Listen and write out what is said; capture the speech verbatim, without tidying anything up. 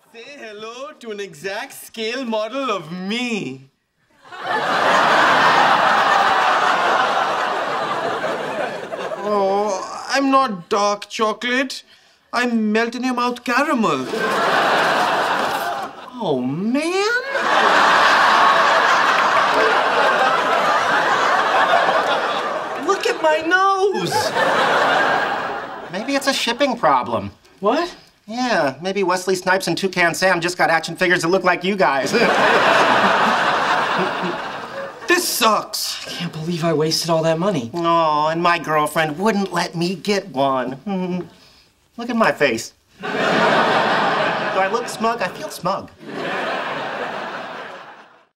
Say hello to an exact scale model of me. Oh, I'm not dark chocolate. I'm melt-in-your-mouth caramel. Oh, man. Look at my nose. Maybe it's a shipping problem. What? Yeah, maybe Wesley Snipes and Toucan Sam just got action figures that look like you guys. This sucks. I can't believe I wasted all that money. Oh, and my girlfriend wouldn't let me get one. Hmm. Look at my face. Do I look smug? I feel smug.